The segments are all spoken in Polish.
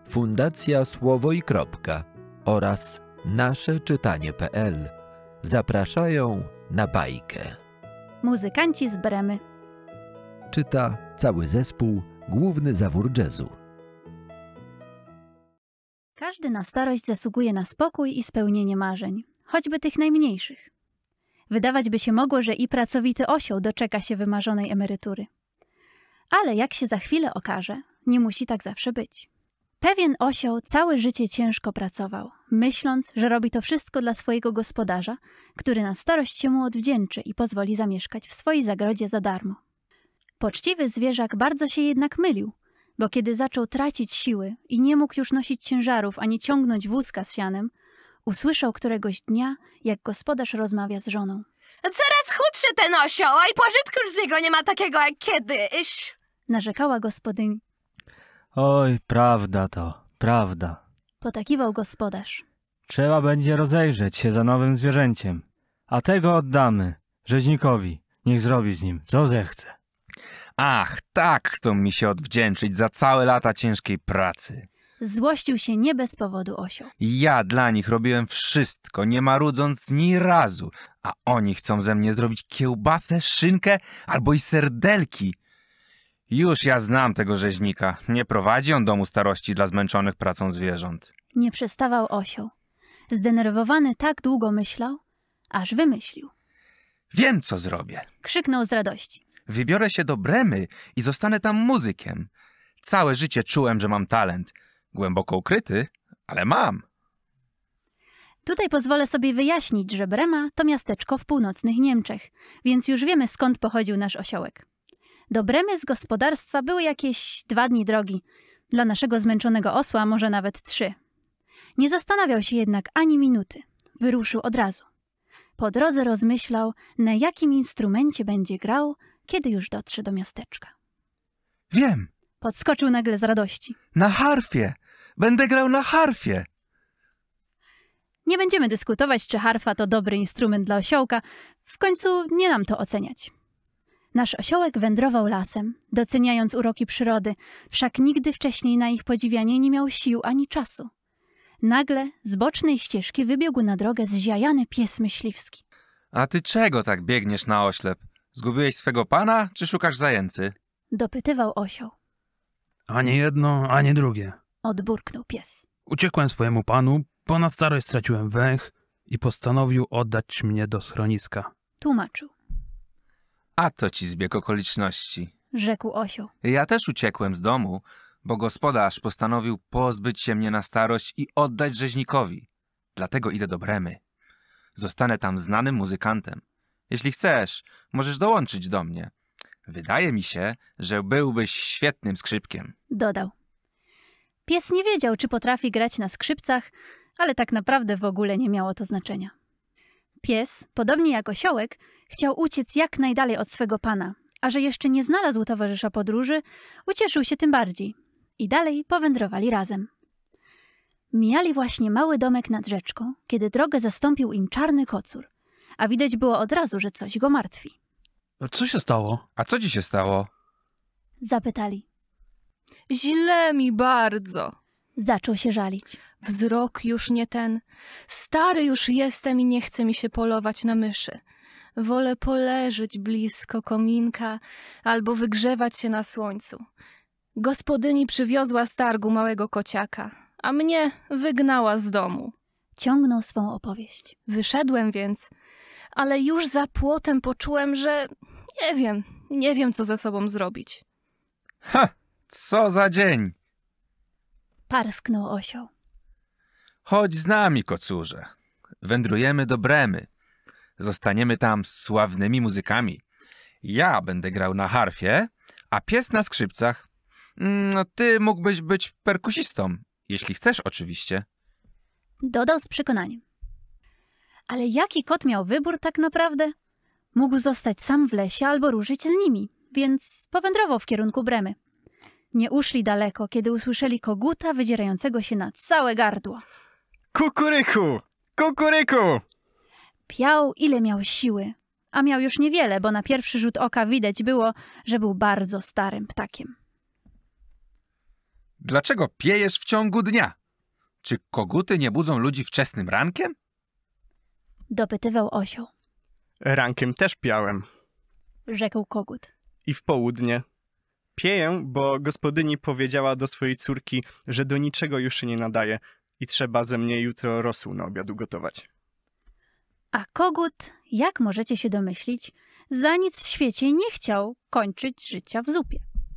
Fundacja Słowo i Kropka oraz nasze-czytanie.pl zapraszają na bajkę. Muzykanci z Bremy. Czyta cały zespół Główny Zawór Jazzu. Każdy na starość zasługuje na spokój i spełnienie marzeń, choćby tych najmniejszych. Wydawać by się mogło, że i pracowity osioł doczeka się wymarzonej emerytury. Ale jak się za chwilę okaże, nie musi tak zawsze być. Pewien osioł całe życie ciężko pracował, myśląc, że robi to wszystko dla swojego gospodarza, który na starość się mu odwdzięczy i pozwoli zamieszkać w swojej zagrodzie za darmo. Poczciwy zwierzak bardzo się jednak mylił, bo kiedy zaczął tracić siły i nie mógł już nosić ciężarów ani ciągnąć wózka z sianem, usłyszał któregoś dnia, jak gospodarz rozmawia z żoną. Coraz chudszy ten osioł, a i pożytku już z niego nie ma takiego jak kiedyś. Narzekała gospodyni. Oj, prawda to, prawda. Potakiwał gospodarz. Trzeba będzie rozejrzeć się za nowym zwierzęciem. A tego oddamy rzeźnikowi. Niech zrobi z nim, co zechce. Ach, tak chcą mi się odwdzięczyć za całe lata ciężkiej pracy. Złościł się nie bez powodu osioł. Ja dla nich robiłem wszystko, nie marudząc ni razu, a oni chcą ze mnie zrobić kiełbasę, szynkę albo i serdelki. Już ja znam tego rzeźnika. Nie prowadzi on domu starości dla zmęczonych pracą zwierząt. Nie przestawał osioł. Zdenerwowany tak długo myślał, aż wymyślił. Wiem, co zrobię. Krzyknął z radości. Wybiorę się do Bremy i zostanę tam muzykiem. Całe życie czułem, że mam talent. Głęboko ukryty, ale mam. Tutaj pozwolę sobie wyjaśnić, że Brema to miasteczko w północnych Niemczech, więc już wiemy, skąd pochodził nasz osiołek. Do Bremy z gospodarstwa były jakieś 2 dni drogi. Dla naszego zmęczonego osła może nawet 3. Nie zastanawiał się jednak ani minuty. Wyruszył od razu. Po drodze rozmyślał, na jakim instrumencie będzie grał, kiedy już dotrze do miasteczka. Wiem, Podskoczył nagle z radości. na harfie. Będę grał na harfie. Nie będziemy dyskutować, czy harfa to dobry instrument dla osiołka. W końcu nie nam to oceniać. Nasz osiołek wędrował lasem, doceniając uroki przyrody, wszak nigdy wcześniej na ich podziwianie nie miał sił ani czasu. Nagle z bocznej ścieżki wybiegł na drogę zziajany pies myśliwski. A ty czego tak biegniesz na oślep? Zgubiłeś swego pana, czy szukasz zajęcy? Dopytywał osioł. Ani jedno, ani drugie. Odburknął pies. Uciekłem swojemu panu, bo na starość straciłem węch i postanowił oddać mnie do schroniska. Tłumaczył. A to ci zbieg okoliczności. Rzekł osioł. Ja też uciekłem z domu, bo gospodarz postanowił pozbyć się mnie na starość i oddać rzeźnikowi. Dlatego idę do Bremy. Zostanę tam znanym muzykantem. Jeśli chcesz, możesz dołączyć do mnie. Wydaje mi się, że byłbyś świetnym skrzypkiem. Dodał. Pies nie wiedział, czy potrafi grać na skrzypcach, ale tak naprawdę w ogóle nie miało to znaczenia. Pies, podobnie jak osiołek, chciał uciec jak najdalej od swego pana, a że jeszcze nie znalazł towarzysza podróży, ucieszył się tym bardziej. I dalej powędrowali razem. Mijali właśnie mały domek nad rzeczką, kiedy drogę zastąpił im czarny kocur, a widać było od razu, że coś go martwi. Co się stało? A co ci się stało? Zapytali. Źle mi bardzo. Zaczął się żalić. Wzrok już nie ten. Stary już jestem i nie chce mi się polować na myszy. Wolę poleżeć blisko kominka albo wygrzewać się na słońcu. Gospodyni przywiozła z targu małego kociaka, a mnie wygnała z domu. Ciągnął swą opowieść. Wyszedłem więc, ale już za płotem poczułem, że nie wiem co ze sobą zrobić. Ha! Co za dzień! Parsknął osioł. Chodź z nami, kocurze. Wędrujemy do Bremy. Zostaniemy tam z sławnymi muzykami. Ja będę grał na harfie, a pies na skrzypcach. Ty mógłbyś być perkusistą, jeśli chcesz oczywiście. Dodał z przekonaniem. Ale jaki kot miał wybór tak naprawdę? Mógł zostać sam w lesie albo ruszyć z nimi, więc powędrował w kierunku Bremy. Nie uszli daleko, kiedy usłyszeli koguta wydzierającego się na całe gardło. Kukuryku! Kukuryku! Piał ile miał siły, a miał już niewiele, bo na pierwszy rzut oka widać było, że był bardzo starym ptakiem. Dlaczego piejesz w ciągu dnia? Czy koguty nie budzą ludzi wczesnym rankiem? Dopytywał osioł. Rankiem też piałem. Rzekł kogut. I w południe. Pieję, bo gospodyni powiedziała do swojej córki, że do niczego już się nie nadaje i trzeba ze mnie jutro rosół na obiad ugotować. A kogut, jak możecie się domyślić, za nic w świecie nie chciał kończyć życia w zupie.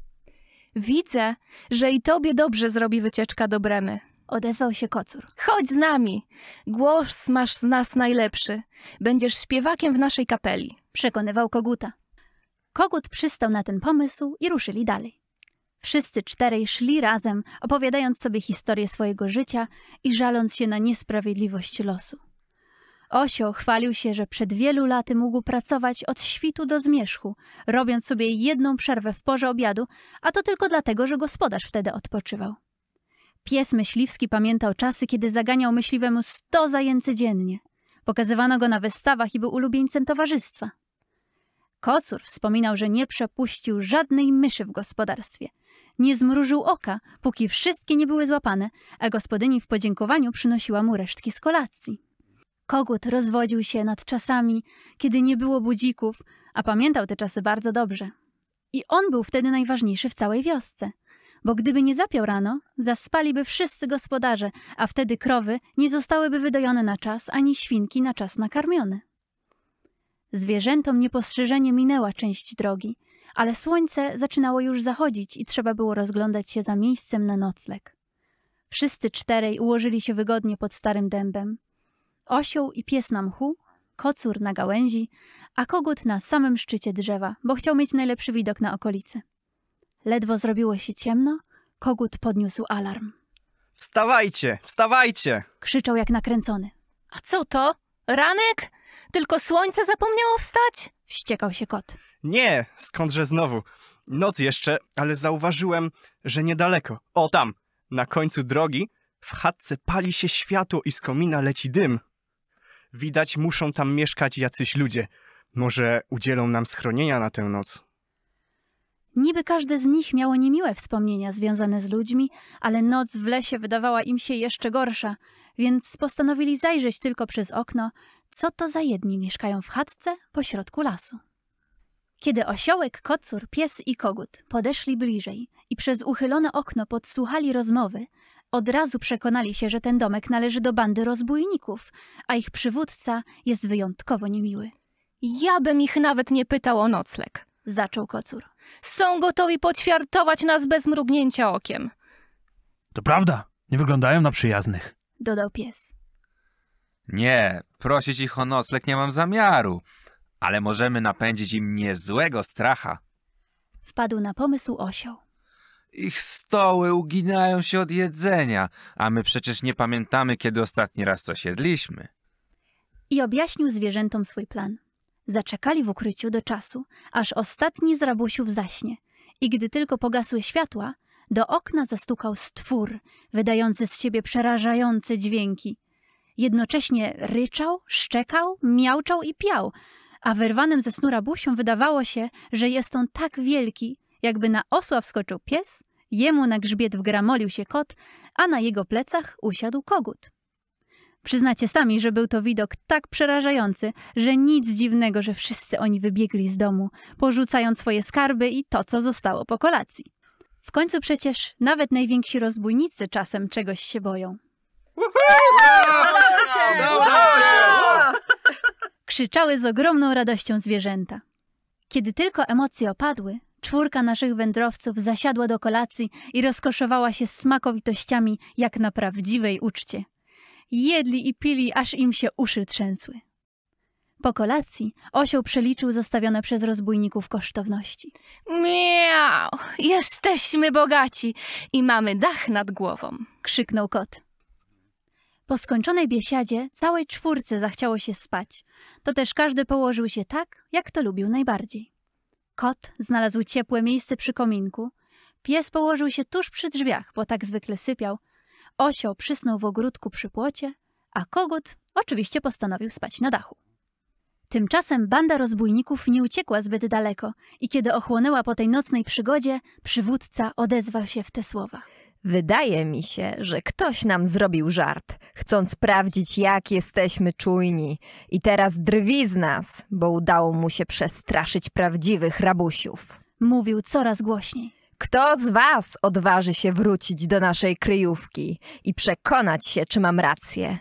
Widzę, że i tobie dobrze zrobi wycieczka do Bremy. Odezwał się kocur. Chodź z nami. Głos masz z nas najlepszy. Będziesz śpiewakiem w naszej kapeli. Przekonywał koguta. Kogut przystał na ten pomysł i ruszyli dalej. Wszyscy czterej szli razem, opowiadając sobie historię swojego życia i żaląc się na niesprawiedliwość losu. Osioł chwalił się, że przed wielu laty mógł pracować od świtu do zmierzchu, robiąc sobie jedną przerwę w porze obiadu, a to tylko dlatego, że gospodarz wtedy odpoczywał. Pies myśliwski pamiętał czasy, kiedy zaganiał myśliwemu 100 zajęcy dziennie. Pokazywano go na wystawach i był ulubieńcem towarzystwa. Kocur wspominał, że nie przepuścił żadnej myszy w gospodarstwie. Nie zmrużył oka, póki wszystkie nie były złapane, a gospodyni w podziękowaniu przynosiła mu resztki z kolacji. Kogut rozwodził się nad czasami, kiedy nie było budzików, a pamiętał te czasy bardzo dobrze. I on był wtedy najważniejszy w całej wiosce, bo gdyby nie zapiał rano, zaspaliby wszyscy gospodarze, a wtedy krowy nie zostałyby wydojone na czas, ani świnki na czas nakarmione. Zwierzętom niepostrzeżenie minęła część drogi, ale słońce zaczynało już zachodzić i trzeba było rozglądać się za miejscem na nocleg. Wszyscy czterej ułożyli się wygodnie pod starym dębem. Osioł i pies na mchu, kocur na gałęzi, a kogut na samym szczycie drzewa, bo chciał mieć najlepszy widok na okolice. Ledwo zrobiło się ciemno, kogut podniósł alarm. Wstawajcie, wstawajcie! Krzyczał jak nakręcony. A co to? Ranek? Tylko słońce zapomniało wstać? Wściekał się kot. Nie, skądże znowu. Noc jeszcze, ale zauważyłem, że niedaleko. O tam, na końcu drogi, w chatce pali się światło i z komina leci dym. Widać, muszą tam mieszkać jacyś ludzie. Może udzielą nam schronienia na tę noc. Niby każde z nich miało niemiłe wspomnienia związane z ludźmi, ale noc w lesie wydawała im się jeszcze gorsza, więc postanowili zajrzeć tylko przez okno, co to za jedni mieszkają w chatce pośrodku lasu. Kiedy osiołek, kocur, pies i kogut podeszli bliżej i przez uchylone okno podsłuchali rozmowy, od razu przekonali się, że ten domek należy do bandy rozbójników, a ich przywódca jest wyjątkowo niemiły. Ja bym ich nawet nie pytał o nocleg. Zaczął kocur. Są gotowi poćwiartować nas bez mrugnięcia okiem. To prawda, nie wyglądają na przyjaznych. Dodał pies. Nie, prosić ich o nocleg nie mam zamiaru, ale możemy napędzić im niezłego stracha. Wpadł na pomysł osioł. Ich stoły uginają się od jedzenia, a my przecież nie pamiętamy, kiedy ostatni raz coś jedliśmy. I objaśnił zwierzętom swój plan. Zaczekali w ukryciu do czasu, aż ostatni z rabusiów zaśnie i gdy tylko pogasły światła, do okna zastukał stwór, wydający z siebie przerażające dźwięki. Jednocześnie ryczał, szczekał, miauczał i piał, a wyrwanym ze snu rabusiom wydawało się, że jest on tak wielki, jakby na osła wskoczył pies, jemu na grzbiet wgramolił się kot, a na jego plecach usiadł kogut. Przyznacie sami, że był to widok tak przerażający, że nic dziwnego, że wszyscy oni wybiegli z domu, porzucając swoje skarby i to, co zostało po kolacji. W końcu przecież nawet najwięksi rozbójnicy czasem czegoś się boją. Krzyczały z ogromną radością zwierzęta. Kiedy tylko emocje opadły, czwórka naszych wędrowców zasiadła do kolacji i rozkoszowała się smakowitościami jak na prawdziwej uczcie. Jedli i pili, aż im się uszy trzęsły. Po kolacji osioł przeliczył zostawione przez rozbójników kosztowności. Miau! Jesteśmy bogaci i mamy dach nad głową. Krzyknął kot. Po skończonej biesiadzie całej czwórce zachciało się spać. To też każdy położył się tak, jak to lubił najbardziej. Kot znalazł ciepłe miejsce przy kominku. Pies położył się tuż przy drzwiach, bo tak zwykle sypiał. Osioł przysnął w ogródku przy płocie, a kogut oczywiście postanowił spać na dachu. Tymczasem banda rozbójników nie uciekła zbyt daleko i kiedy ochłonęła po tej nocnej przygodzie, przywódca odezwał się w te słowa. Wydaje mi się, że ktoś nam zrobił żart, chcąc sprawdzić, jak jesteśmy czujni. I teraz drwi z nas, bo udało mu się przestraszyć prawdziwych rabusiów. Mówił coraz głośniej. Kto z was odważy się wrócić do naszej kryjówki i przekonać się, czy mam rację?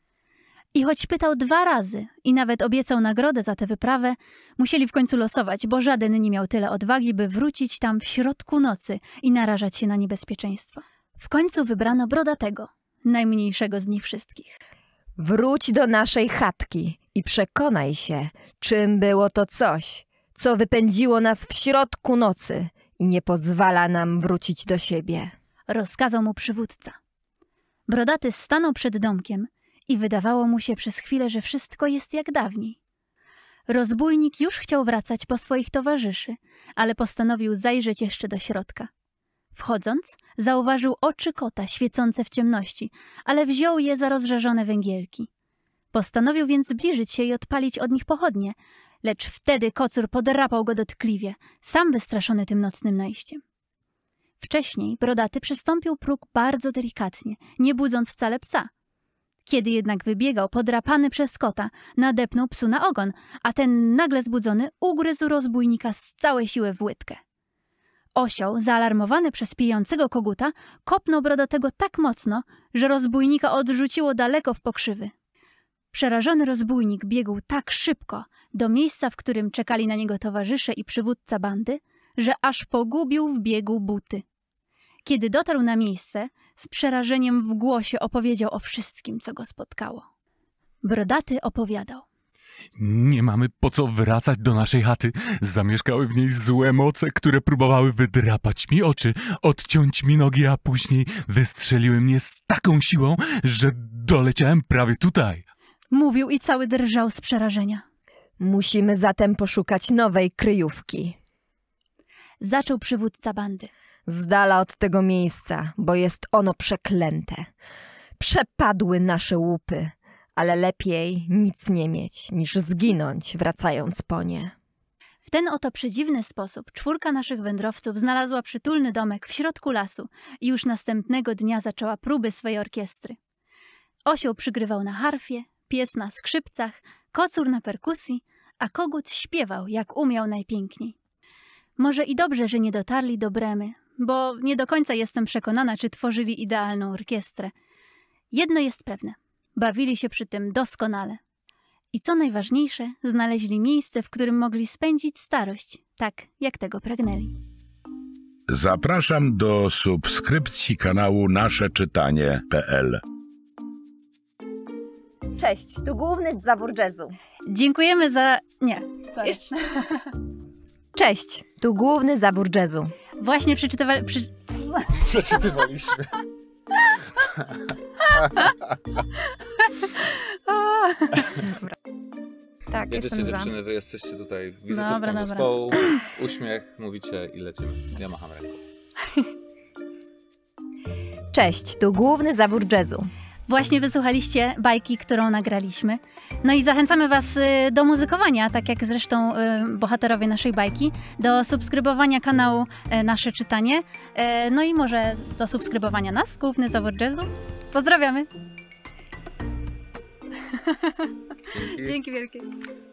I choć pytał 2 razy i nawet obiecał nagrodę za tę wyprawę, musieli w końcu losować, bo żaden nie miał tyle odwagi, by wrócić tam w środku nocy i narażać się na niebezpieczeństwo. W końcu wybrano Brodatego, najmniejszego z nich wszystkich. Wróć do naszej chatki i przekonaj się, czym było to coś, co wypędziło nas w środku nocy i nie pozwala nam wrócić do siebie. Rozkazał mu przywódca. Brodaty stanął przed domkiem i wydawało mu się przez chwilę, że wszystko jest jak dawniej. Rozbójnik już chciał wracać po swoich towarzyszy, ale postanowił zajrzeć jeszcze do środka. Wchodząc, zauważył oczy kota świecące w ciemności, ale wziął je za rozżarzone węgielki. Postanowił więc zbliżyć się i odpalić od nich pochodnie, lecz wtedy kocur podrapał go dotkliwie, sam wystraszony tym nocnym najściem. Wcześniej Brodaty przestąpił próg bardzo delikatnie, nie budząc wcale psa. Kiedy jednak wybiegał, podrapany przez kota, nadepnął psu na ogon, a ten nagle zbudzony ugryzł rozbójnika z całej siły w łydkę. Osioł, zaalarmowany przez pijącego koguta, kopnął Brodatego tak mocno, że rozbójnika odrzuciło daleko w pokrzywy. Przerażony rozbójnik biegł tak szybko do miejsca, w którym czekali na niego towarzysze i przywódca bandy, że aż pogubił w biegu buty. Kiedy dotarł na miejsce, z przerażeniem w głosie opowiedział o wszystkim, co go spotkało. Brodaty opowiadał. Nie mamy po co wracać do naszej chaty. Zamieszkały w niej złe moce, które próbowały wydrapać mi oczy, odciąć mi nogi, a później wystrzeliły mnie z taką siłą, że doleciałem prawie tutaj. Mówił i cały drżał z przerażenia. Musimy zatem poszukać nowej kryjówki. Zaczął przywódca bandy. Z dala od tego miejsca, bo jest ono przeklęte. Przepadły nasze łupy, ale lepiej nic nie mieć, niż zginąć, wracając po nie. W ten oto przedziwny sposób 4 naszych wędrowców znalazła przytulny domek w środku lasu i już następnego dnia zaczęła próby swej orkiestry. Osioł przygrywał na harfie, pies na skrzypcach, kocur na perkusji, a kogut śpiewał, jak umiał najpiękniej. Może i dobrze, że nie dotarli do Bremy, bo nie do końca jestem przekonana, czy tworzyli idealną orkiestrę. Jedno jest pewne, bawili się przy tym doskonale. I co najważniejsze, znaleźli miejsce, w którym mogli spędzić starość, tak jak tego pragnęli. Zapraszam do subskrypcji kanału nasze-czytanie.pl. Cześć, tu główny zawór jazzu. Dziękujemy za... Nie. Jeszcze... Cześć, tu główny zawór jazzu. Właśnie Przeczytywaliśmy. Tak, jedziecie jestem dziewczyny, za. wy jesteście tutaj wizytówką zespołu, uśmiech, mówicie i lecimy. Ja macham ręką. Cześć, tu główny zawór jazzu. Właśnie wysłuchaliście bajki, którą nagraliśmy. No i zachęcamy Was do muzykowania, tak jak zresztą bohaterowie naszej bajki, do subskrybowania kanału Nasze Czytanie, no i może do subskrybowania nas, Główny Zawór Jazzu. Pozdrawiamy! Dzięki. Dzięki wielkie!